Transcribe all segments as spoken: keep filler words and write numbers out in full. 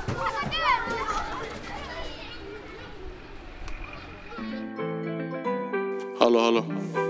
Hallå, hallå.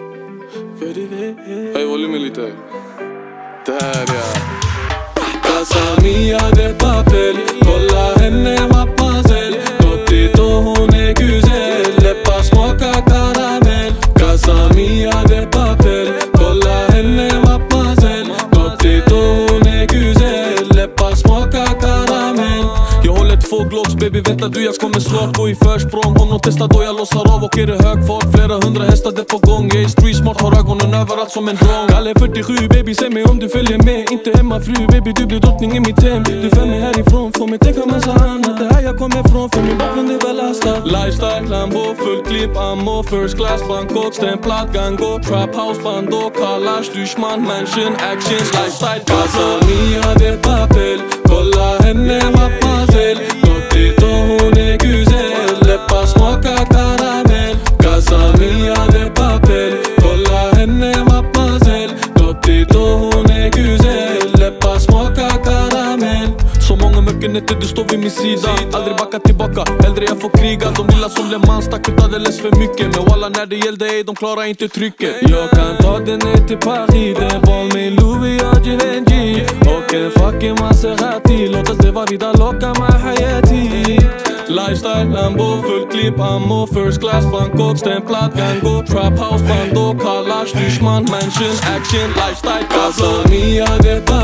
Hej, volym lite. Det här är Casa mia de papel. Kolla henne mademoiselle. Dottigt och hon är güzel. Läppar smakar karamell. Casa mia de papel. Kolla henne mademoiselle. Dottigt och hon är güzel. Läppar smakar karamell. Jag håller två glocks, baby vänta du, jag kommer snart gå i försprång. Om de testar då jag lossar av och är det hög fart. Flera hundra hästar det på gång. Jag är street smart, har ögonen överallt som en drong. Kalle fyrtiosju baby, säg mig om du följer med. Inte hemma fru baby, du blir drottning i mitt hem. Du för mig härifrån, får mig tänka massa annat. Det här jag kommer ifrån, för min bakgrund är belastad. Lifestyle, Lambo, fullt klipp, ammo. First class, Bangkok, stämplat, gango. Trap house, bando, kalash, duschman, mansion, actions. Lifestyle, casa mia de papel. Kolla henne mademoiselle. Dottigt och hon är güzel. Läppar smakar karamell. Casa mia de papel. Kolla henne mademoiselle. Dottigt och hon är güzel. Läppar smakar karamell. Så många mycket nätter du står vid min sida. Aldrig backa tillbaka, hellre jag får kriga. De lilla som Le Mans stack ut alldeles för mycket. Men walla när det gällde ej, de klarar inte trycket. Jag kan ta den ner till Paris. Det var min Louis och Givenchy. Och en fucking Maserati. Låt oss leva vida loca med hayati. Lifestyle, Lambo, full klipp, ammo. First class, Bangkok, stämplat, gango. Trap house, bando, kalash, duschman, mansion, action. Lifestyle, casa mia de